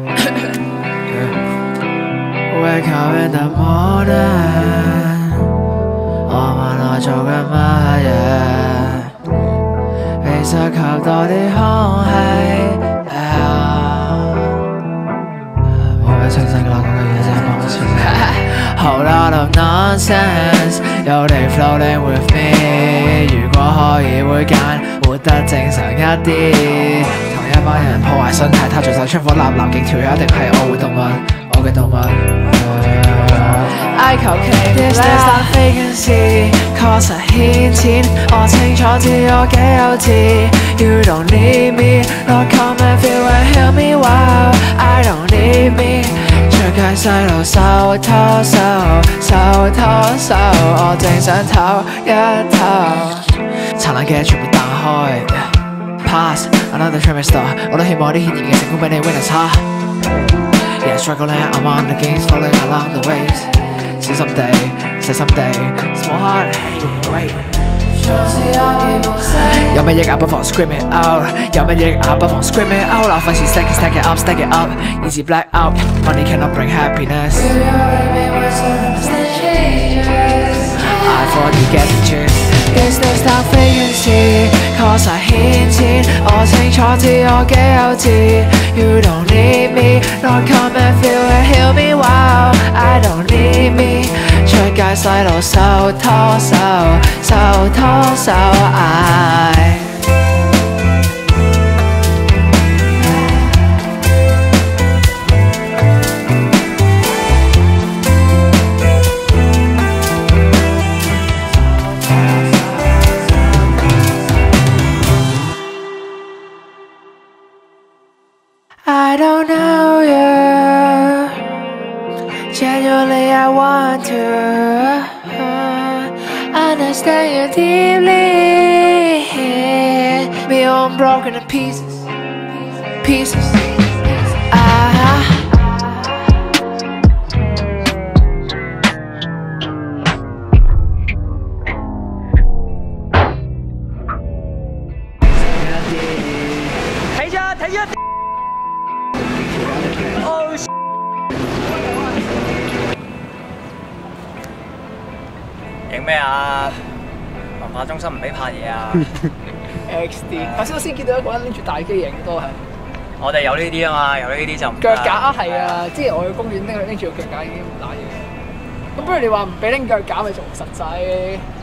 Wake up in the morning， 我問我做緊乜嘢？其實吸多啲空氣。我嘅清醒啦，講嘅嘢真係冇錢。Whole lot of nonsense， 有你 floating with me。如果可以會揀活得正常一啲。同一班人破壞生態，他做晒出火立立勁條友，一定係我會動物，我嘅動物。I 求其 This is not vacancy， 確實顯淺，我清楚知我幾幼稚。You don't need me， Not come and feel and hear me wow。I don't need me， 出街細路手拖手，手拖手，我正想唞一唞。燦爛嘅全部彈開 ，Pass another trimester， 我都希望啲顯然嘅成功比你 winner 差。Yeah struggling I'm on the games falling along the ways。小心地，細心地 ，small heart， wait。有乜嘢啊？不妨 scream it out。有乜嘢啊？不妨 scream it out。嗱，費事 stack it up，stack it up，easy black out。Money cannot bring happiness。I thought you get the gist。Is this not vacancy？ 確實顯淺，我清楚知我幾幼稚。You don't need me，not come and feel and hear me wow。I don't need me， 出街細路手拖手，手拖手。I don't know you. Genuinely, I want to understand you deeply. Me all broken in pieces, pieces. 睇咗。影咩啊？文化中心唔俾拍嘢啊 ！XD， 頭先我先見到一個人拎住大機影都係。 我哋有呢啲啊嘛，有呢啲就唔腳架啊，係啊！之前我去公園拎住個腳架已經唔打嘢。咁不如你話唔俾拎腳架咪仲實際？